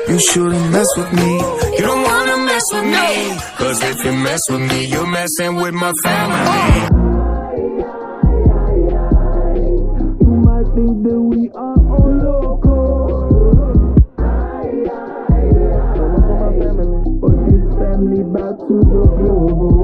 You shouldn't mess with me. You don't wanna mess with me, cause if you mess with me, you're messing with my family. You might think that we are all loco, but this family back to the global.